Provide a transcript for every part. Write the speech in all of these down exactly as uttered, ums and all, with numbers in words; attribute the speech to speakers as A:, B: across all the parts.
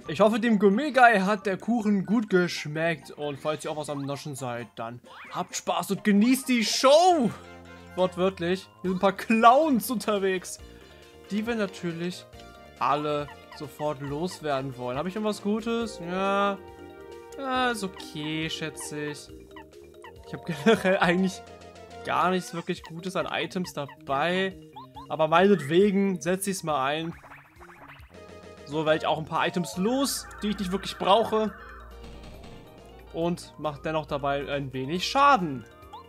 A: Ich hoffe, dem Gourmet-Guy hat der Kuchen gut geschmeckt. Und falls ihr auch was am Naschen seid, dann habt Spaß und genießt die Show. Wortwörtlich. Hier sind ein paar Clowns unterwegs, die wir natürlich alle sofort loswerden wollen. Habe ich irgendwas Gutes? Ja. Ja, ist okay, schätze ich. Ich habe generell eigentlich gar nichts wirklich Gutes an Items dabei. Aber meinetwegen setze ich es mal ein. So werde ich auch ein paar Items los, die ich nicht wirklich brauche. Und mache dennoch dabei ein wenig Schaden.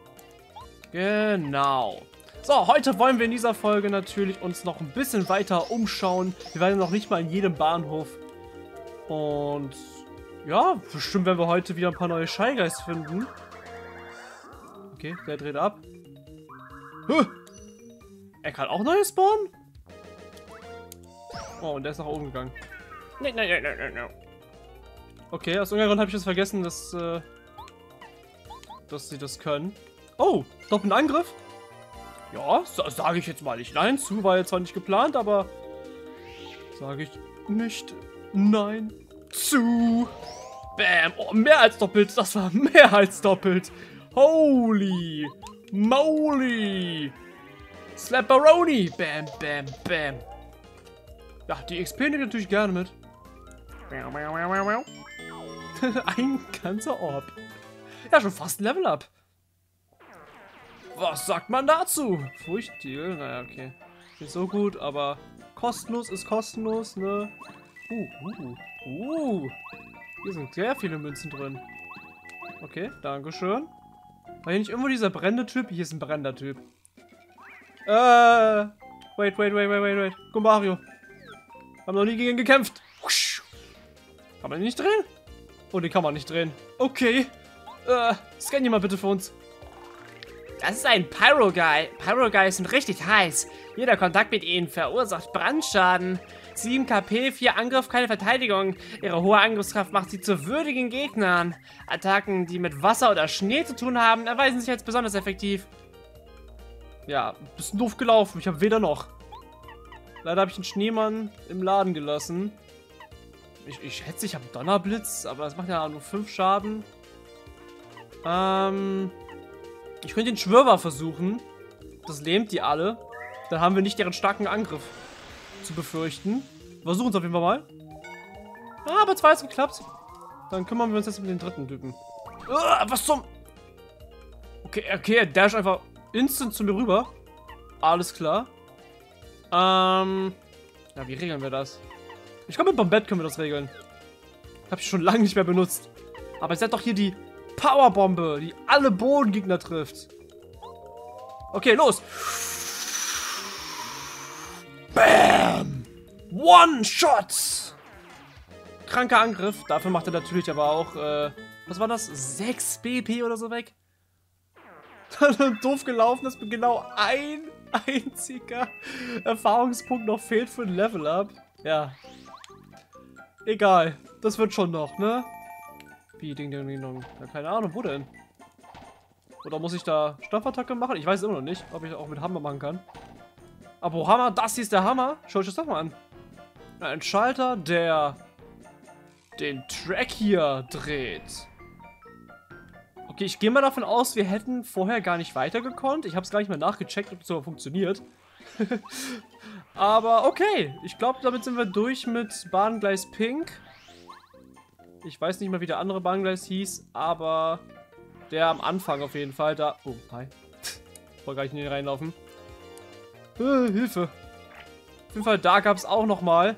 A: Genau. So, heute wollen wir in dieser Folge natürlich uns noch ein bisschen weiter umschauen. Wir werden noch nicht mal in jedem Bahnhof. Und ja, bestimmt werden wir heute wieder ein paar neue Shy Guys finden. Okay, der dreht ab. Huh. Er kann auch neue spawnen? Oh, und der ist nach oben gegangen. Nein, nein, nein, nein, nein. Okay, aus irgendeinem Grund habe ich jetzt vergessen, dass, äh, dass sie das können. Oh, Doppelangriff? Ja, sage ich jetzt mal nicht nein zu, war jetzt zwar nicht geplant, aber sage ich nicht nein zu. Bam, oh, mehr als doppelt, das war mehr als doppelt. Holy moly. Slapperoni, bam, bam, bam. Ja, die X P nehme ich natürlich gerne mit. Ein ganzer Orb. Ja, schon fast ein Level Up. Was sagt man dazu? Furchtdeal? Naja, okay. Nicht so gut, aber kostenlos ist kostenlos, ne? Uh, uh, uh. Hier sind sehr viele Münzen drin. Okay, dankeschön. War hier nicht irgendwo dieser brennende Typ? Hier ist ein brennender Typ. Äh. Wait, wait, wait, wait, wait, wait. Go Mario. Haben noch nie gegen ihn gekämpft. Kann man ihn nicht drehen? Oh, den kann man nicht drehen. Okay. Äh, scan ihn mal bitte für uns.
B: Das ist ein Pyro-Guy. Pyro-Guys sind richtig heiß. Jeder Kontakt mit ihnen verursacht Brandschaden. sieben K P, vier Angriff, keine Verteidigung. Ihre hohe Angriffskraft macht sie zu würdigen Gegnern. Attacken, die mit Wasser oder Schnee zu tun haben, erweisen sich als besonders effektiv.
A: Ja, bisschen doof gelaufen. Ich habe weder noch. Leider habe ich den Schneemann im Laden gelassen. Ich, ich schätze, ich habe Donnerblitz, aber das macht ja nur fünf Schaden. Ähm, ich könnte den Schwirrer versuchen. Das lähmt die alle. Dann haben wir nicht deren starken Angriff zu befürchten. Versuchen es auf jeden Fall mal. Ah, aber zwei hat geklappt. Dann kümmern wir uns jetzt um den dritten Typen. Uh, was zum... Okay, okay, er dash einfach instant zu mir rüber. Alles klar. Ähm... Ja, wie regeln wir das? Ich glaube, mit Bombett können wir das regeln. Habe ich schon lange nicht mehr benutzt. Aber es hat doch hier die Powerbombe, die alle Bodengegner trifft. Okay, los. Bam! One Shot! Kranker Angriff. Dafür macht er natürlich aber auch, äh, was war das? sechs B P oder so weg. Doof gelaufen, dass mir genau ein einziger Erfahrungspunkt noch fehlt für ein Level Up. Ja. Egal. Das wird schon noch, ne? Wie, ding, ding, ding, dong. Ja, keine Ahnung, wo denn? Oder muss ich da Stoffattacke machen? Ich weiß immer noch nicht, ob ich auch mit Hammer machen kann. Aber Hammer, das hier ist der Hammer. Schau euch das doch mal an. Ein Schalter, der den Track hier dreht. Okay, ich gehe mal davon aus, wir hätten vorher gar nicht weitergekonnt. Ich habe es gar nicht mehr nachgecheckt, ob es so funktioniert. Aber okay, ich glaube, damit sind wir durch mit Bahngleis Pink. Ich weiß nicht mal, wie der andere Bahngleis hieß, aber der am Anfang auf jeden Fall da... Oh, hi. Ich wollte gar nicht in den reinlaufen. Äh, Hilfe. Auf jeden Fall, da gab es auch noch mal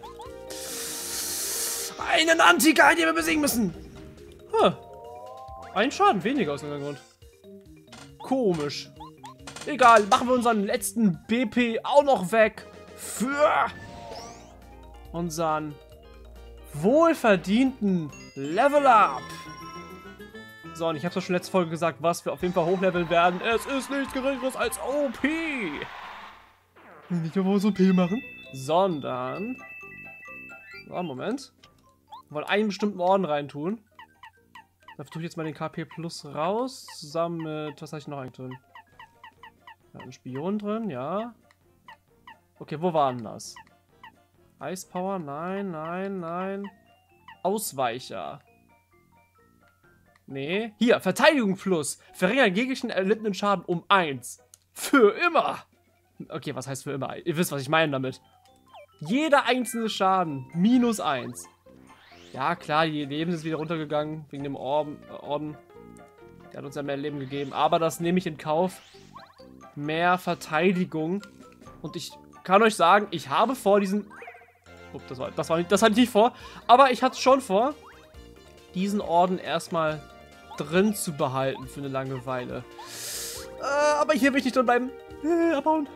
A: einen Anti-Guy, den wir besiegen müssen. Huh. Ein Schaden weniger aus irgendeinem Grund. Komisch. Egal, machen wir unseren letzten B P auch noch weg. Für unseren wohlverdienten Level Up. So, und ich habe es ja schon letzte Folge gesagt, was wir auf jeden Fall hochleveln werden. Es ist nichts Geringeres als O P. Nicht nur so O P machen, sondern... So, Moment. Wir wollen einen bestimmten Orden reintun. Da tue ich jetzt mal den K P Plus raus. Zusammen mit... Was habe ich noch eigentlich drin? Ja, ein Spion drin, ja. Okay, wo war denn das? Ice Power? Nein, nein, nein. Ausweicher. Nee. Hier, Verteidigung plus. Verringert gegnerischen erlittenen Schaden um eins. Für immer. Okay, was heißt für immer? Ihr wisst, was ich meine damit. Jeder einzelne Schaden minus eins. Ja, klar, die Leben sind wieder runtergegangen wegen dem Orden. Orden. Der hat uns ja mehr Leben gegeben. Aber das nehme ich in Kauf. Mehr Verteidigung. Und ich kann euch sagen, ich habe vor diesen... Oh, das war, das war nicht, das hatte ich nicht vor. Aber ich hatte schon vor, diesen Orden erstmal drin zu behalten für eine lange Weile. Äh, aber hier will ich nicht drin bleiben. Äh, abhauen.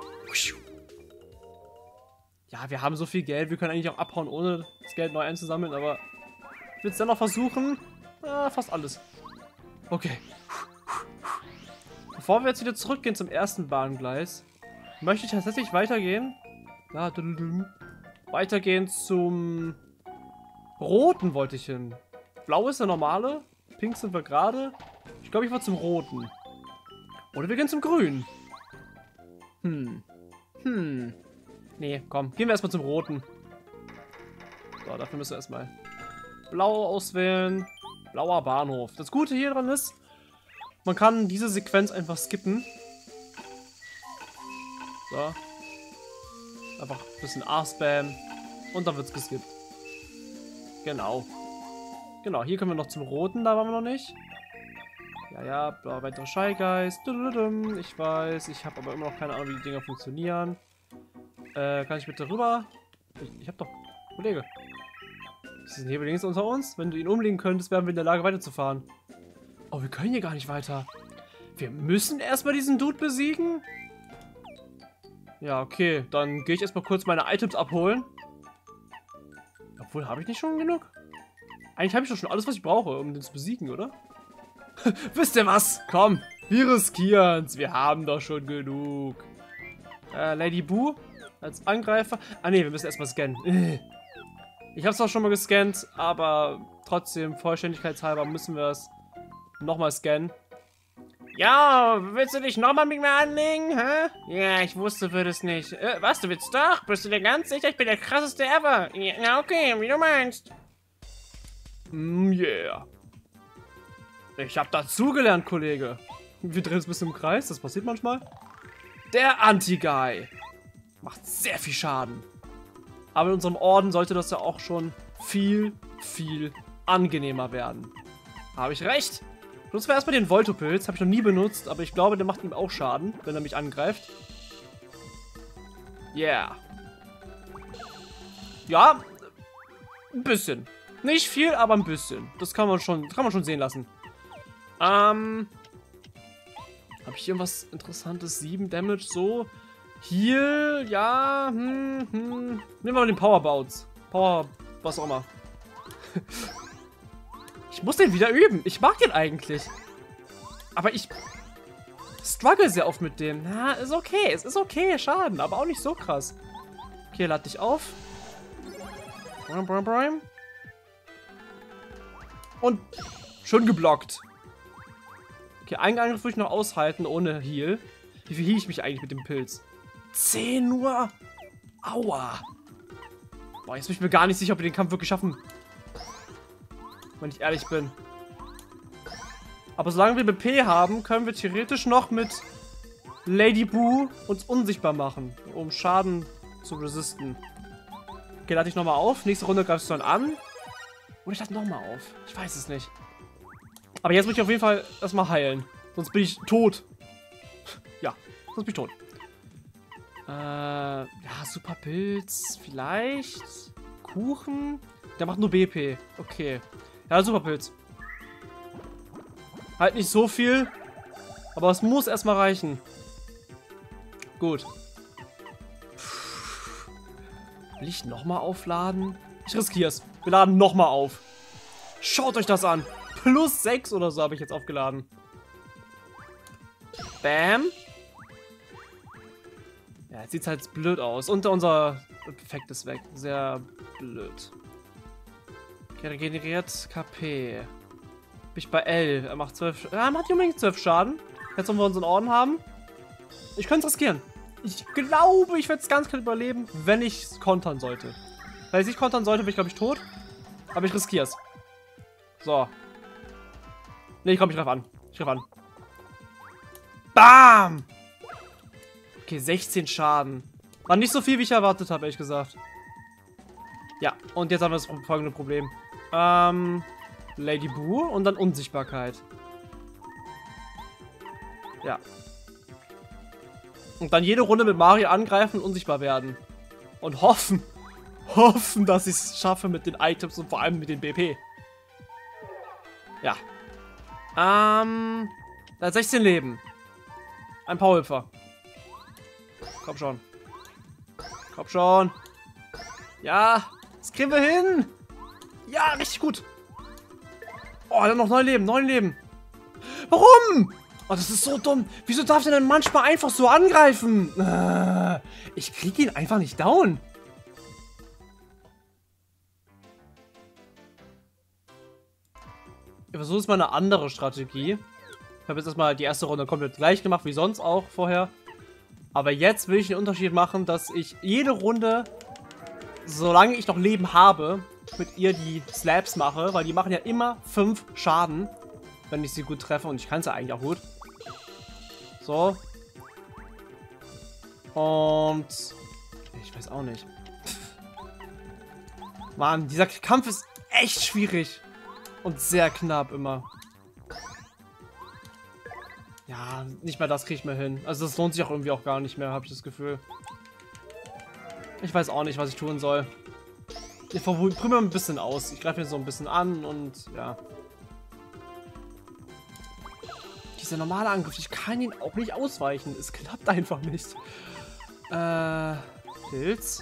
A: Ja, wir haben so viel Geld. Wir können eigentlich auch abhauen, ohne das Geld neu einzusammeln. Aber ich will es dennoch versuchen. Äh, fast alles. Okay. Bevor wir jetzt wieder zurückgehen zum ersten Bahngleis, möchte ich tatsächlich weitergehen. Ja, weitergehen zum roten wollte ich hin. Blau ist der normale. Pink sind wir gerade. Ich glaube, ich war zum roten. Oder wir gehen zum grünen. Hm. Hm. Nee, komm. Gehen wir erstmal zum roten. So, dafür müssen wir erstmal blau auswählen. Blauer Bahnhof. Das Gute hier dran ist, man kann diese Sequenz einfach skippen. So. Einfach ein bisschen A-Spam. Und dann wird's geskippt. Genau. Genau, hier können wir noch zum roten, da waren wir noch nicht. Ja, ja, bla, weitere Shy Guys. Ich weiß, ich habe aber immer noch keine Ahnung, wie die Dinger funktionieren. Äh, kann ich bitte rüber? Ich, ich hab doch... Kollege. Ist ein Hebel links unter uns? Wenn du ihn umlegen könntest, wären wir in der Lage weiterzufahren. Oh, wir können hier gar nicht weiter. Wir müssen erstmal diesen Dude besiegen? Ja, okay. Dann gehe ich erstmal kurz meine Items abholen. Obwohl, habe ich nicht schon genug? Eigentlich habe ich doch schon alles, was ich brauche, um den zu besiegen, oder? Wisst ihr was? Komm, wir riskieren's. Wir haben doch schon genug. Äh, Lady Boo als Angreifer. Ah, ne, wir müssen erstmal scannen. Ich habe es auch schon mal gescannt, aber trotzdem, vollständigkeitshalber, müssen wir es nochmal scannen. Ja, willst du dich nochmal mit mir anlegen, hä? Ja, ich wusste, du würdest nicht. Äh, was, du willst doch? Bist du dir ganz sicher? Ich bin der krasseste ever. Ja, okay, wie du meinst. Mm, yeah. Ich hab dazugelernt, Kollege. Wir drehen uns ein bisschen im Kreis, das passiert manchmal. Der Anti-Guy. Macht sehr viel Schaden. Aber in unserem Orden sollte das ja auch schon viel, viel angenehmer werden. Habe ich recht? Nutzen wir erstmal den Voltopilz. Habe ich noch nie benutzt, aber ich glaube, der macht ihm auch Schaden, wenn er mich angreift. Yeah. Ja, ein bisschen. Nicht viel, aber ein bisschen. Das kann man schon, kann man schon sehen lassen. Ähm. Habe ich irgendwas Interessantes? sieben Damage, so. Heal, ja. Hm, hm. Nehmen wir mal den Power Bounce. Power, was auch immer. Ich muss den wieder üben. Ich mag den eigentlich. Aber ich struggle sehr oft mit dem. Na, ist okay. Es ist okay. Schaden, aber auch nicht so krass. Okay, lad dich auf. Und schon geblockt. Okay, einen Angriff würde ich noch aushalten ohne Heal. Wie viel heal ich mich eigentlich mit dem Pilz? zehn nur? Aua. Boah, jetzt bin ich mir gar nicht sicher, ob wir den Kampf wirklich schaffen. Wenn ich ehrlich bin. Aber solange wir B P haben, können wir theoretisch noch mit Lady Boo uns unsichtbar machen, um Schaden zu resisten. Okay, lade ich nochmal auf. Nächste Runde greifst du dann an. Oder ich lade nochmal auf. Ich weiß es nicht. Aber jetzt muss ich auf jeden Fall erstmal heilen. Sonst bin ich tot. Ja, sonst bin ich tot. Äh, ja, Superpilz. Vielleicht. Kuchen. Der macht nur B P. Okay. Ja, Superpilz. Halt nicht so viel. Aber es muss erstmal reichen. Gut. Will ich nochmal aufladen? Ich riskiere es. Wir laden nochmal auf. Schaut euch das an. Plus sechs oder so habe ich jetzt aufgeladen. Bam. Ja, jetzt sieht es halt blöd aus. Und unser Effekt ist weg. Sehr blöd. Okay, regeneriert K P. Bin ich bei L. Er macht zwölf. Er macht unbedingt zwölf Schaden. Jetzt wollen wir unseren Orden haben. Ich könnte es riskieren. Ich glaube, ich werde es ganz knapp überleben, wenn ich es kontern sollte. Wenn ich es nicht kontern sollte, bin ich, glaube ich, tot. Aber ich riskier's. So. Ne, komm, ich greif an. Ich greif an. Bam! Okay, sechzehn Schaden. War nicht so viel, wie ich erwartet habe, ehrlich gesagt. Ja, und jetzt haben wir das folgende Problem. Ähm, Lady Boo und dann Unsichtbarkeit. Ja. Und dann jede Runde mit Mario angreifen und unsichtbar werden. Und hoffen, hoffen, dass ich es schaffe mit den Items und vor allem mit den B P. Ja. Ähm, da hat sechzehn Leben. Ein Powerhüpfer. Komm schon. Komm schon. Ja, das kriegen wir hin. Ja, richtig gut. Oh, dann noch neun Leben, neun Leben. Warum? Oh, das ist so dumm. Wieso darf der denn manchmal einfach so angreifen? Äh, ich krieg ihn einfach nicht down. Ich versuche jetzt mal eine andere Strategie. Ich habe jetzt erstmal die erste Runde komplett gleich gemacht, wie sonst auch vorher. Aber jetzt will ich den Unterschied machen, dass ich jede Runde, solange ich noch Leben habe, mit ihr die Slaps mache, weil die machen ja immer fünf Schaden, wenn ich sie gut treffe. Und ich kann sie eigentlich auch gut. So. Und ich weiß auch nicht. Mann, dieser Kampf ist echt schwierig. Und sehr knapp immer. Ja, nicht mal das kriege ich mehr hin. Also das lohnt sich auch irgendwie auch gar nicht mehr, habe ich das Gefühl. Ich weiß auch nicht, was ich tun soll. Ich probiere mal ein bisschen aus. Ich greife mir so ein bisschen an und ja. Dieser normale Angriff, ich kann ihn auch nicht ausweichen. Es klappt einfach nicht. Äh, Pilz.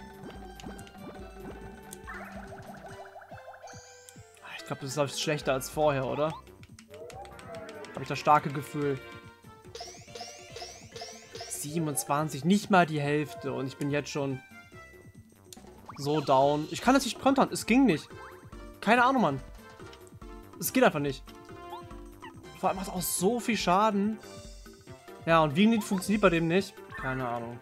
A: Ich glaube, das ist schlechter als vorher, oder? Habe ich das starke Gefühl. siebenundzwanzig, nicht mal die Hälfte. Und ich bin jetzt schon so down. Ich kann das nicht kontern. Es ging nicht. Keine Ahnung, Mann. Es geht einfach nicht. Vor allem macht auch so viel Schaden. Ja, und wie funktioniert bei dem nicht? Keine Ahnung.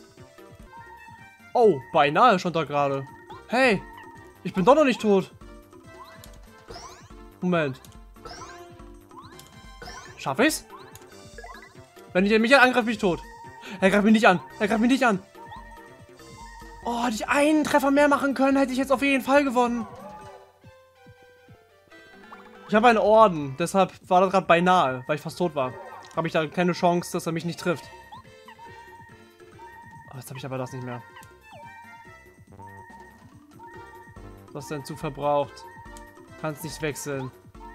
A: Oh, beinahe schon da gerade. Hey, ich bin doch noch nicht tot. Moment. Schaffe ich's? Wenn ich mich angreife, bin ich tot. Er greift mich nicht an. Er greift mich nicht an. Oh, hätte ich einen Treffer mehr machen können, hätte ich jetzt auf jeden Fall gewonnen. Ich habe einen Orden, deshalb war das gerade beinahe, weil ich fast tot war. Habe ich da keine Chance, dass er mich nicht trifft. Oh, jetzt habe ich aber das nicht mehr. Was denn zu verbraucht? Kannst nicht wechseln.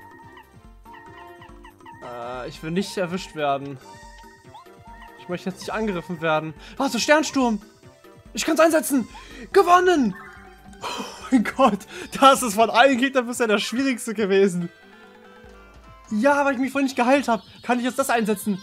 A: Äh, ich will nicht erwischt werden. Ich möchte jetzt nicht angegriffen werden. Warte, Sternsturm! Ich kann es einsetzen! Gewonnen! Oh mein Gott, das ist von allen Gegnern bisher der schwierigste gewesen. Ja, weil ich mich vorhin nicht geheilt habe, kann ich jetzt das einsetzen.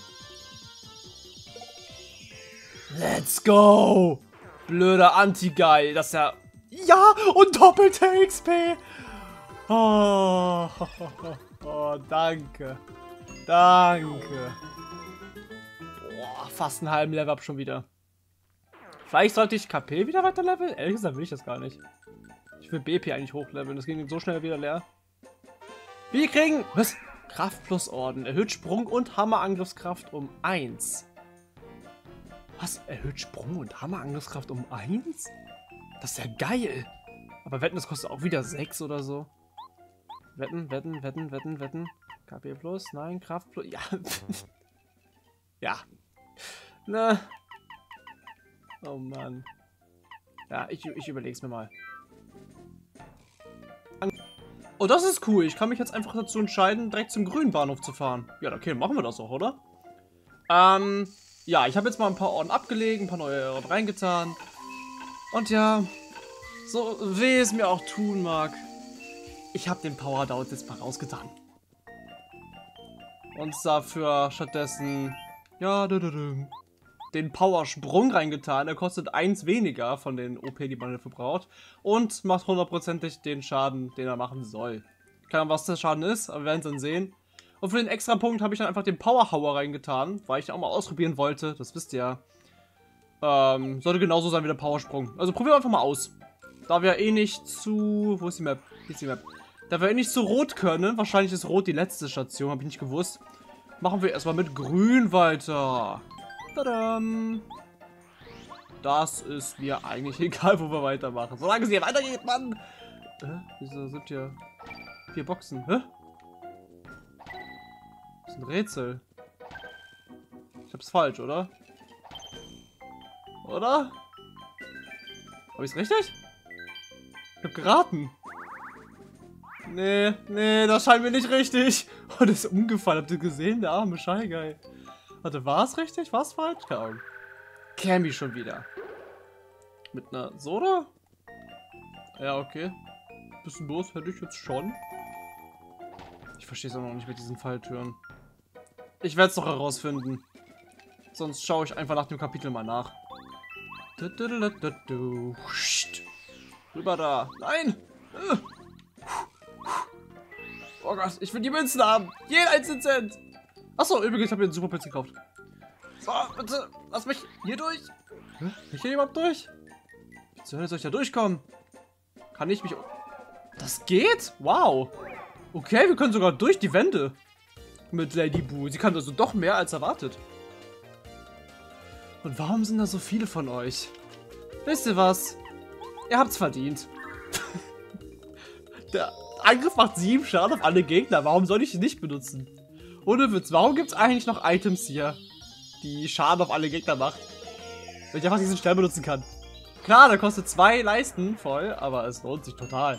A: Let's go! Blöder Anti-Guy, das ist ja... Ja, und doppelte X P! Oh, oh, danke. Danke. Boah, fast einen halben Level up schon wieder. Vielleicht sollte ich K P wieder weiter leveln? Ehrlich gesagt will ich das gar nicht. Ich will B P eigentlich hochleveln, das ging so schnell wieder leer. Wir kriegen... Was? Kraft plus Orden. Erhöht Sprung und Hammerangriffskraft um eins. Was? Erhöht Sprung und Hammerangriffskraft um eins? Das ist ja geil. Aber wetten, das kostet auch wieder sechs oder so. Wetten, wetten, wetten, wetten, wetten. K P plus, nein, Kraft plus. Ja. Ja. Na. Oh Mann. Ja, ich, ich überleg's mir mal. Oh, das ist cool. Ich kann mich jetzt einfach dazu entscheiden, direkt zum grünen Bahnhof zu fahren. Ja, okay, machen wir das auch, oder? Ähm, ja, ich habe jetzt mal ein paar Orden abgelegt, ein paar neue Orden reingetan. Und ja, so weh es mir auch tun mag, ich habe den Power Down jetzt mal rausgetan. Und dafür stattdessen, ja, den Power-Sprung reingetan. Er kostet eins weniger von den O P, die man dafür braucht. Und macht hundertprozentig den Schaden, den er machen soll. Keine Ahnung, was der Schaden ist, aber wir werden es dann sehen. Und für den extra Punkt habe ich dann einfach den Power-Hauer reingetan, weil ich den auch mal ausprobieren wollte. Das wisst ihr ja. Ähm, sollte genauso sein wie der Powersprung. Also probieren wir einfach mal aus. Da wir eh nicht zu... Wo ist die Map? Hier ist die Map. Da wir nicht zu rot können, wahrscheinlich ist rot die letzte Station, habe ich nicht gewusst. Machen wir erstmal mit grün weiter. Tadam. Das ist mir eigentlich egal, wo wir weitermachen. Solange es hier weitergeht, Mann. Hä? Wieso sind hier vier Boxen? Hä? Das ist ein Rätsel. Ich hab's falsch, oder? Oder? Hab ich's richtig? Ich hab geraten. Nee, nee, das scheint mir nicht richtig. Oh, das ist umgefallen. Habt ihr gesehen? Der arme Shy Guy. Warte, war es richtig? War es falsch? Keine Ahnung. Cammy schon wieder. Mit einer Soda? Ja, okay. Bisschen los hätte ich jetzt schon. Ich verstehe es auch noch nicht mit diesen Falltüren. Ich werde es doch herausfinden. Sonst schaue ich einfach nach dem Kapitel mal nach. Du, du, du, du, du. Rüber da. Nein! Oh Gott, ich will die Münzen haben. Jeden einzelnen Cent. Achso, übrigens, ich habe mir einen Superpilz gekauft. So, bitte, lass mich hier durch. Hä? Kann ich hier überhaupt durch? Wie zur Hölle soll ich da durchkommen? Kann ich mich... Das geht? Wow. Okay, wir können sogar durch die Wände. Mit Lady Boo. Sie kann also doch mehr als erwartet. Und warum sind da so viele von euch? Wisst ihr was? Ihr habt's verdient. Der Angriff macht sieben Schaden auf alle Gegner. Warum soll ich ihn nicht benutzen? Ohne Witz, warum gibt es eigentlich noch Items hier, die Schaden auf alle Gegner macht? Wenn ich einfach diesen Stern benutzen kann. Klar, der kostet zwei Leisten voll, aber es lohnt sich total.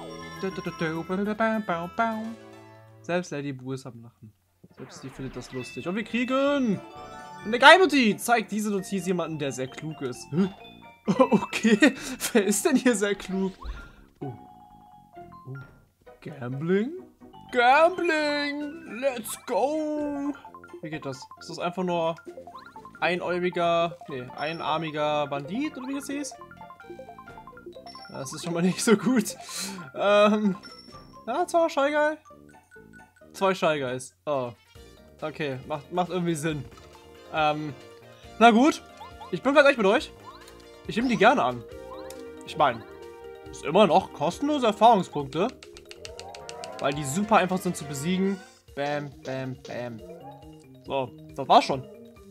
A: Selbst Lady Boo ist am Lachen. Selbst die findet das lustig. Und wir kriegen eine Geheimnotiz. Zeigt diese Notiz jemanden, der sehr klug ist. Okay, wer ist denn hier sehr klug? Oh. Oh. Gambling? Gambling! Let's go! Wie geht das? Ist das einfach nur einäugiger, nee, einarmiger Bandit oder wie das hieß? Das ist schon mal nicht so gut. Ähm, ja, zwei Shy Guy. Zwei Shy Guys. Oh. Okay, macht, macht irgendwie Sinn. Ähm, na gut. Ich bin gleich mit euch. Ich nehme die gerne an. Ich meine, ist immer noch kostenlose Erfahrungspunkte. Weil die super einfach sind zu besiegen. Bam, bam, bam. So, das war's schon.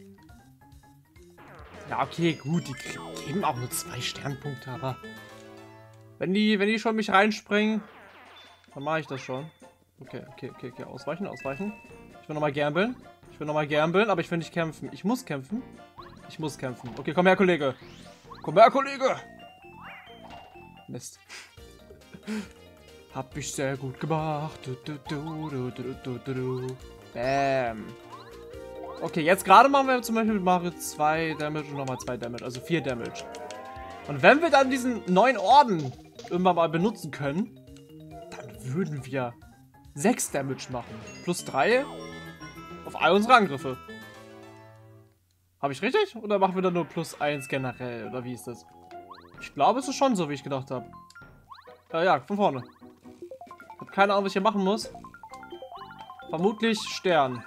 A: Ja, okay, gut. Die geben auch nur zwei Sternpunkte, aber wenn die, wenn die schon mich reinspringen, dann mache ich das schon. Okay, okay, okay, okay. Ausweichen, ausweichen. Ich will nochmal gambeln. Ich will nochmal gambeln, aber ich will nicht kämpfen. Ich muss kämpfen. Ich muss kämpfen. Okay, komm her, Kollege. Komm her, Kollege. Mist. Hab ich sehr gut gemacht. Du, du, du, du, du, du, du, du. Bam. Okay, jetzt gerade machen wir zum Beispiel mit Mario zwei Damage und nochmal zwei Damage. Also vier Damage. Und wenn wir dann diesen neuen Orden irgendwann mal benutzen können, dann würden wir sechs Damage machen. Plus drei auf all unsere Angriffe. Habe ich richtig? Oder machen wir dann nur plus eins generell? Oder wie ist das? Ich glaube, es ist schon so, wie ich gedacht habe. Äh, ja, von vorne. Ich habe keine Ahnung, was ich hier machen muss. Vermutlich Stern.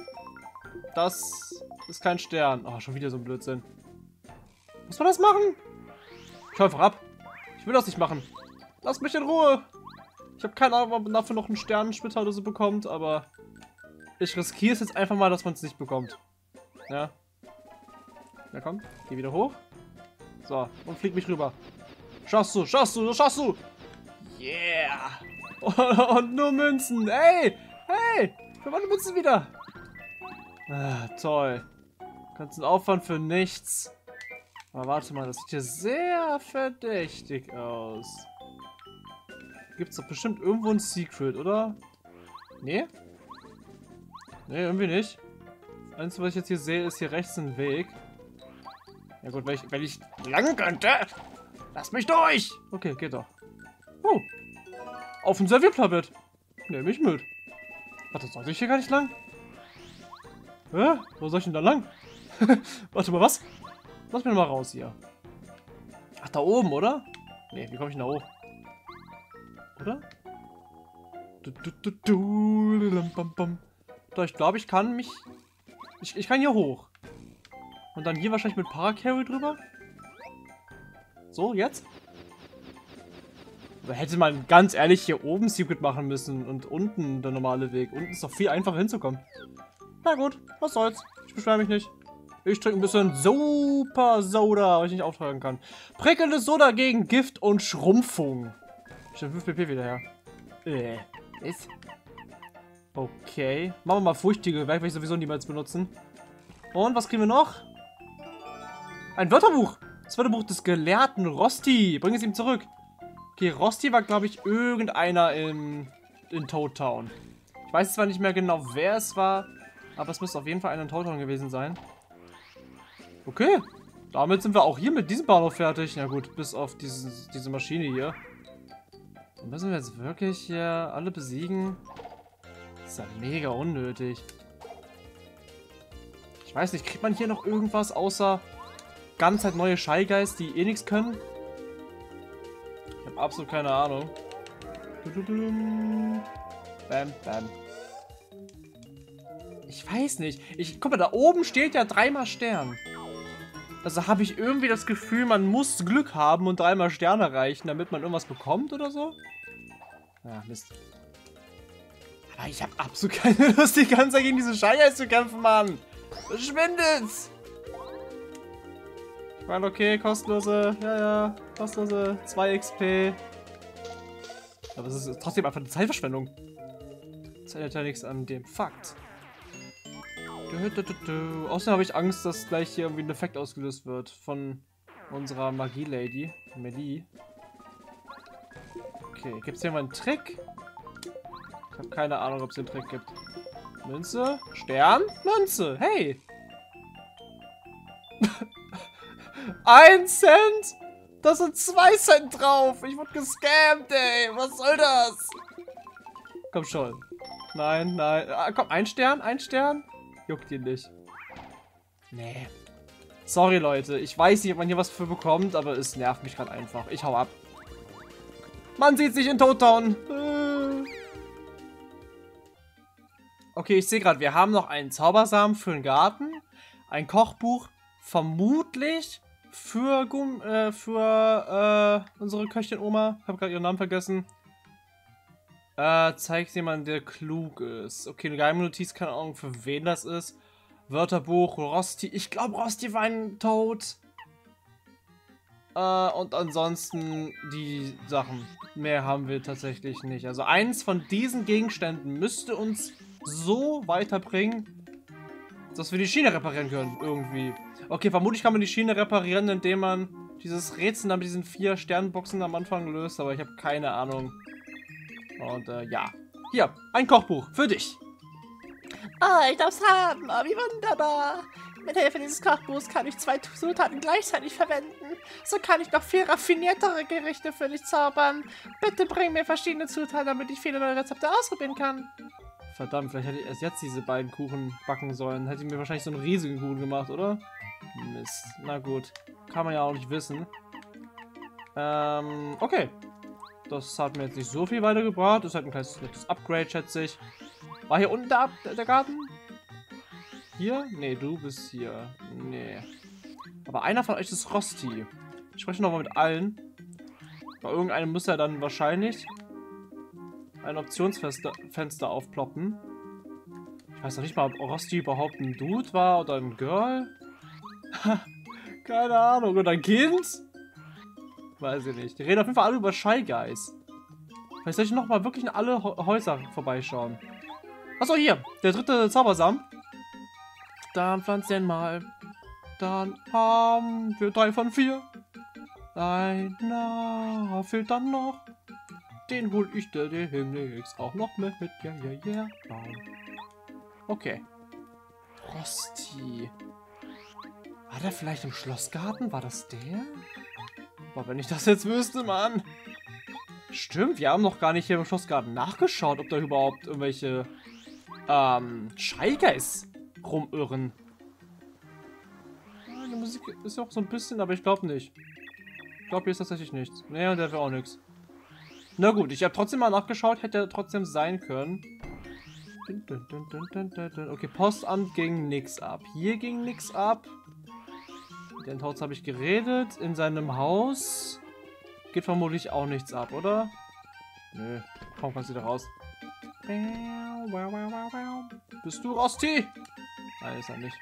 A: Das ist kein Stern. Oh, schon wieder so ein Blödsinn. Muss man das machen? Ich hau einfach ab. Ich will das nicht machen. Lass mich in Ruhe. Ich habe keine Ahnung, ob man dafür noch einen Sternensplitter oder so bekommt, aber ich riskiere es jetzt einfach mal, dass man es nicht bekommt. Ja. Ja, komm. Geh wieder hoch. So, und flieg mich rüber. Schaffst du, schaffst du, schaffst du. Yeah. Und nur Münzen. Hey, hey. Wir wollen Münzen wieder. Ah, toll. Ganzen Aufwand für nichts. Aber warte mal, das sieht hier sehr verdächtig aus. Gibt's doch bestimmt irgendwo ein Secret, oder? Nee? Nee, irgendwie nicht. Das Einzige, was ich jetzt hier sehe, ist hier rechts ein Weg. Ja gut, wenn ich, wenn ich lang könnte. Lass mich durch! Okay, geht doch. Oh. Auf ein Servierplanet. Nehme ich mit. Warte, sollte ich hier gar nicht lang? Hä? Wo soll ich denn da lang? Warte mal, was? Lass mich mal raus hier. Ach, da oben, oder? Nee, wie komme ich denn da hoch? Oder? Du, du, du, du, lam, bam, bam. Doch, ich glaube, ich kann mich... Ich, ich kann hier hoch. Und dann hier wahrscheinlich mit Paracarry drüber. So, jetzt? Da hätte man ganz ehrlich hier oben Secret machen müssen und unten der normale Weg. Unten ist doch viel einfacher hinzukommen. Na gut, was soll's. Ich beschwere mich nicht. Ich trinke ein bisschen Super Soda, was ich nicht auftragen kann. Prickelndes Soda gegen Gift und Schrumpfung. Stimmt, fünf P P wieder her. Äh, ist. Okay. Machen wir mal furchtige, werde ich sowieso niemals benutzen. Und was kriegen wir noch? Ein Wörterbuch. Das Wörterbuch des Gelehrten Rosti. Bring es ihm zurück. Okay, Rosti war, glaube ich, irgendeiner in, in Toad Town. Ich weiß zwar nicht mehr genau, wer es war, aber es müsste auf jeden Fall einer in Toad Town gewesen sein. Okay, damit sind wir auch hier mit diesem Bahnhof fertig. Na gut, bis auf dieses, diese Maschine hier. Und müssen wir jetzt wirklich hier alle besiegen? Das ist ja mega unnötig. Ich weiß nicht, kriegt man hier noch irgendwas außer ganz halt neue Shy Guys, die eh nichts können? Ich habe absolut keine Ahnung. Bam, bam. Ich weiß nicht. Ich, guck mal, da oben steht ja dreimal Stern. Also habe ich irgendwie das Gefühl, man muss Glück haben und dreimal Sterne erreichen, damit man irgendwas bekommt oder so? Ja, Mist. Aber ich habe absolut keine Lust, die ganze Zeit gegen diese Shy Guys zu kämpfen, Mann. Verschwindet! Ich meine, okay, kostenlose, ja, ja, kostenlose zwei X P. Aber es ist trotzdem einfach eine Zeitverschwendung. Das ändert ja nichts an dem Fakt. Du, du, du, du. Außerdem habe ich Angst, dass gleich hier irgendwie ein Effekt ausgelöst wird von unserer Magie-Lady, Melie. Okay, gibt es hier mal einen Trick? Ich habe keine Ahnung, ob es einen Trick gibt. Münze, Stern, Münze, hey! Ein Cent? Da sind zwei Cent drauf. Ich wurde gescammt, ey. Was soll das? Komm schon. Nein, nein. Ah, komm, ein Stern, ein Stern. Juckt ihn nicht. Nee. Sorry, Leute. Ich weiß nicht, ob man hier was für bekommt, aber es nervt mich gerade einfach. Ich hau ab. Man sieht sich in Toad Town. Okay, ich sehe gerade, wir haben noch einen Zaubersamen für den Garten. Ein Kochbuch. Vermutlich für, Gum äh, für äh, unsere Köchin Oma. Ich habe gerade ihren Namen vergessen. Äh, zeigt jemand, der klug ist. Okay, eine geheime Notiz, keine Ahnung, für wen das ist. Wörterbuch, Rosti. Ich glaube, Rosti war ein Toad. Äh, und ansonsten die Sachen. Mehr haben wir tatsächlich nicht. Also eins von diesen Gegenständen müsste uns so weiterbringen, dass wir die Schiene reparieren können, irgendwie. Okay, vermutlich kann man die Schiene reparieren, indem man dieses Rätsel dann mit diesen vier Sternboxen am Anfang löst, aber ich habe keine Ahnung. Und äh, ja. Hier, ein Kochbuch für dich.
B: Ah, ich darf's haben. Oh, wie wunderbar. Mit Hilfe dieses Kochbuchs kann ich zwei Zutaten gleichzeitig verwenden. So kann ich noch viel raffiniertere Gerichte für dich zaubern. Bitte bring mir verschiedene Zutaten, damit ich viele neue Rezepte ausprobieren kann.
A: Verdammt, vielleicht hätte ich erst jetzt diese beiden Kuchen backen sollen. Hätte ich mir wahrscheinlich so einen riesigen Kuchen gemacht, oder? Mist. Na gut. Kann man ja auch nicht wissen. Ähm, okay. Das hat mir jetzt nicht so viel weitergebracht. Das ist halt ein kleines nettes Upgrade, schätze ich. War hier unten der, der Garten? Hier? Nee, du bist hier. Nee. Aber einer von euch ist Rosti. Ich spreche nochmal mit allen. Bei irgendeinem muss er dann wahrscheinlich ein Optionsfenster Fenster aufploppen. Ich weiß noch nicht mal, ob Rosti überhaupt ein Dude war oder ein Girl. Keine Ahnung. Oder ein Kind? Weiß ich nicht. Die reden auf jeden Fall alle über Shy Guys. Vielleicht soll ich nochmal wirklich in alle Häuser vorbeischauen. Achso, hier. Der dritte Zaubersamen. Dann pflanzt den mal. Dann haben wir drei von vier. Einer fehlt dann noch. Den hol ich dir demnächst auch noch mit. Ja, ja, ja. Okay. Rosti. War der vielleicht im Schlossgarten? War das der? Boah, wenn ich das jetzt wüsste, Mann. Stimmt, wir haben noch gar nicht hier im Schlossgarten nachgeschaut, ob da überhaupt irgendwelche ähm, Shy Guys rumirren. Ja, die Musik ist auch so ein bisschen, aber ich glaube nicht. Ich glaube, hier ist tatsächlich nichts. Nee, und der wäre auch nichts. Na gut, ich habe trotzdem mal nachgeschaut, hätte trotzdem sein können. Okay, Postamt ging nix ab. Hier ging nix ab. Mit den Toads habe ich geredet. In seinem Haus geht vermutlich auch nichts ab, oder? Nö. Komm, kannst du wieder raus. Bist du Rosti? Nein, ist er nicht.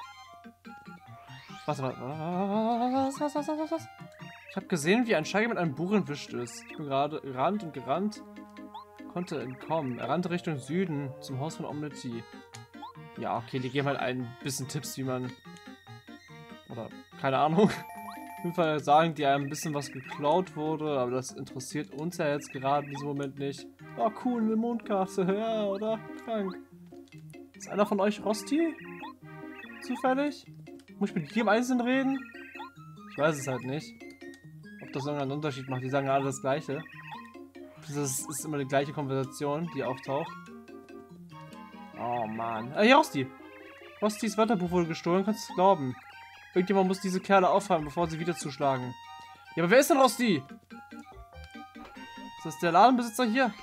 A: Was, was, was, was, was, was, was? Ich habe gesehen, wie ein Scheige mit einem Buch entwischt ist. Ich bin gerade gerannt und gerannt. Konnte entkommen. Er rannte Richtung Süden zum Haus von Omnity. Ja, okay, die geben halt ein bisschen Tipps, wie man... Oder, keine Ahnung. Auf jeden Fall sagen die einem ein bisschen, was geklaut wurde, aber das interessiert uns ja jetzt gerade in diesem Moment nicht. Oh, cool, eine Mondkarte, ja, oder? Krank. Ist einer von euch Rosti? Zufällig? Muss ich mit jedem Einzelnen reden? Ich weiß es halt nicht. Ob das irgendeinen Unterschied macht. Die sagen ja alle das Gleiche. Das ist immer die gleiche Konversation, die auftaucht. Oh, Mann. Ah, hier, Rosti. Rostis Wörterbuch wurde gestohlen, kannst du es glauben. Irgendjemand muss diese Kerle aufhalten, bevor sie wieder zuschlagen. Ja, aber wer ist denn Rosti? Ist das der Ladenbesitzer hier?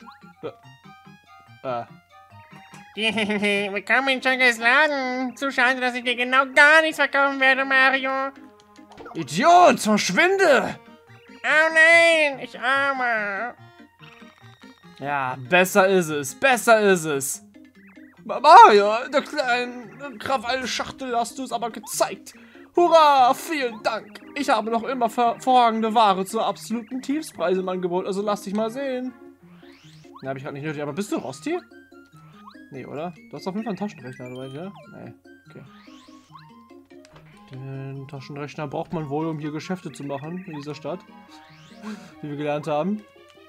A: Äh. äh.
B: Willkommen in Chunkas Laden. Zu schade, dass ich dir genau gar nichts verkaufen werde, Mario.
A: Idiot, verschwinde!
B: Oh nein, ich arme.
A: Ja, besser ist es, besser ist es. Mario, der kleinen Krawall-Schachtel hast du es aber gezeigt. Hurra, vielen Dank. Ich habe noch immer hervorragende Ware zu absoluten Tiefspreisen im Angebot, also lass dich mal sehen. Ja, habe ich gerade nicht nötig, aber bist du Rosti? Nee, oder? Du hast auf jeden Fall einen Taschenrechner, oder? Ja? Nee, okay. Den Taschenrechner braucht man wohl, um hier Geschäfte zu machen in dieser Stadt. Wie wir gelernt haben.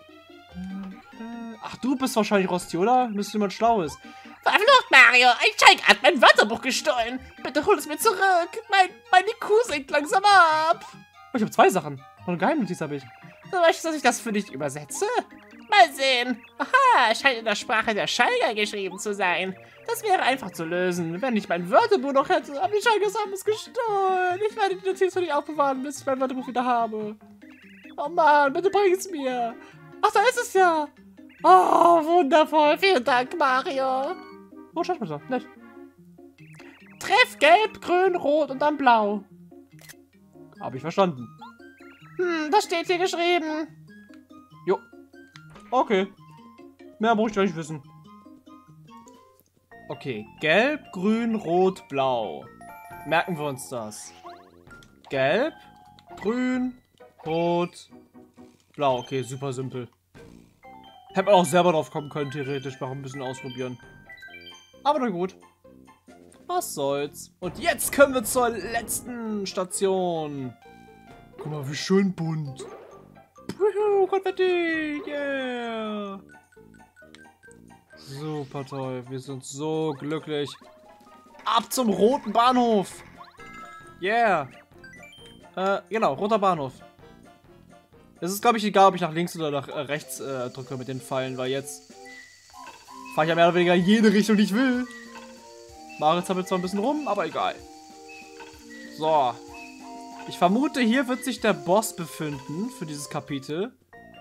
A: Ach, du bist wahrscheinlich Rosti, oder? Bist du jemand Schlaues?
B: Verflucht, Mario! Ein Scheik hat mein Wörterbuch gestohlen! Bitte hol es mir zurück! Mein, meine Kuh sinkt langsam ab!
A: Oh, ich habe zwei Sachen. Noch eine Geheimnotiz habe ich.
B: Du möchtest, dass ich das für dich übersetze? Mal sehen. Aha, scheint in der Sprache der Scheiger geschrieben zu sein. Das wäre einfach zu lösen, wenn ich mein Wörterbuch noch hätte. Aber die Scheigers haben es gestohlen. Ich werde die Notiz für dich aufbewahren, bis ich mein Wörterbuch wieder habe. Oh Mann, bitte bring es mir. Ach, da ist es ja. Oh, wundervoll. Vielen Dank, Mario.
A: Oh, schau mal so. Nett.
B: Treff gelb, grün, rot und dann blau.
A: Habe ich verstanden.
B: Hm, das steht hier geschrieben.
A: Jo. Okay. Mehr muss ich gleich wissen. Okay. Gelb, grün, rot, blau. Merken wir uns das. Gelb, grün, rot, blau. Okay, super simpel. Hätte man auch selber drauf kommen können, theoretisch. Mal ein bisschen ausprobieren. Aber na gut. Was soll's. Und jetzt können wir zur letzten Station. Guck mal, wie schön bunt. Wuhu, Konfetti. Yeah. Super toll. Wir sind so glücklich. Ab zum roten Bahnhof. Yeah. Äh, genau, roter Bahnhof. Es ist, glaube ich, egal, ob ich nach links oder nach äh, rechts äh, drücke mit den Pfeilen, weil jetzt fahre ich ja mehr oder weniger in jede Richtung, die ich will. Mario zappelt zwar ein bisschen rum, aber egal. So. Ich vermute, hier wird sich der Boss befinden für dieses Kapitel.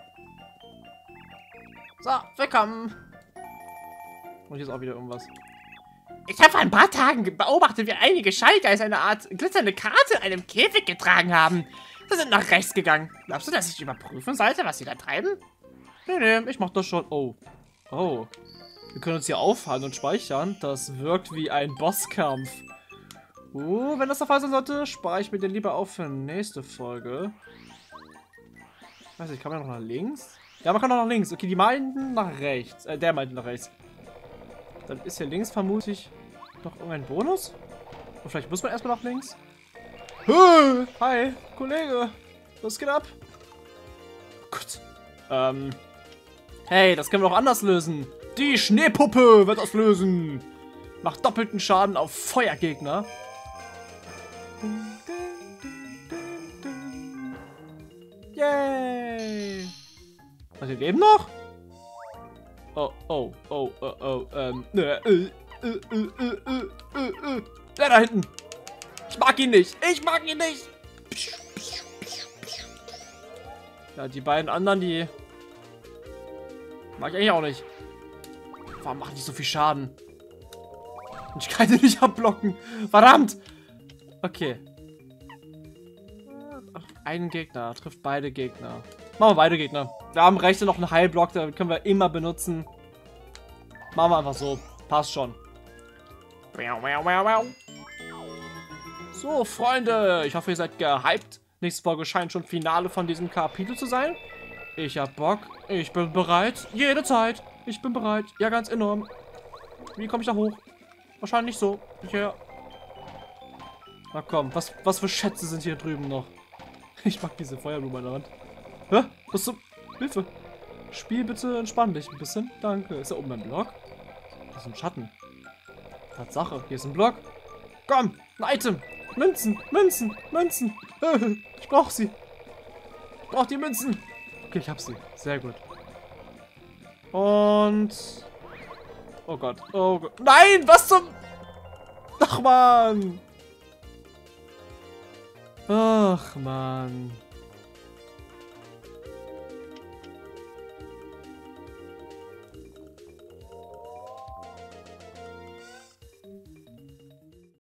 B: So, willkommen.
A: Und hier ist auch wieder irgendwas.
B: Ich habe vor ein paar Tagen beobachtet, wie einige Schaltgeister eine Art glitzernde Karte in einem Käfig getragen haben. Sie sind nach rechts gegangen. Glaubst du, dass ich überprüfen sollte, was sie da treiben?
A: Nee, nee, ich mach das schon. Oh. Oh. Wir können uns hier aufhalten und speichern. Das wirkt wie ein Bosskampf. Uh, wenn das der Fall sein sollte, spare ich mir den lieber auf für nächste Folge. Ich weiß nicht, kann man noch nach links? Ja, man kann noch nach links. Okay, die meinten nach rechts. Äh, der meinte nach rechts. Dann ist hier links vermutlich noch irgendein Bonus. Und vielleicht muss man erstmal nach links. Hi, Kollege. Was geht ab? Gut. Ähm. Hey, das können wir doch anders lösen. Die Schneepuppe wird das lösen. Macht doppelten Schaden auf Feuergegner. Yay. Was, die leben noch? Oh, oh, oh, oh, oh, ähm. Äh, äh, äh, äh, äh, äh, äh. Der da hinten. Ich mag ihn nicht. Ich mag ihn nicht. Ja, die beiden anderen, die mag ich eigentlich auch nicht. Warum machen die so viel Schaden? Und ich kann die nicht abblocken. Verdammt. Okay. Einen Gegner. Trifft beide Gegner. Machen wir beide Gegner. Wir haben rechts noch einen Heilblock, den können wir immer benutzen. Machen wir einfach so. Passt schon. So, Freunde, ich hoffe, ihr seid gehypt. Nächste Folge scheint schon Finale von diesem Kapitel zu sein. Ich hab Bock. Ich bin bereit. Jede Zeit. Ich bin bereit. Ja, ganz enorm. Wie komme ich da hoch? Wahrscheinlich so. Ja. Na komm, was, was für Schätze sind hier drüben noch? Ich mag diese Feuerblume an der Wand. Hä? Was zum... Hilfe. Spiel bitte, entspann dich ein bisschen. Danke. Ist da oben ein Block? Das ist ein Schatten. Tatsache, hier ist ein Block. Komm, ein Item. Münzen, Münzen, Münzen. Ich brauch sie. Ich brauch die Münzen. Okay, ich hab sie. Sehr gut. Und... Oh Gott, oh Gott. Nein, was zum... Ach, Mann. Ach, Mann.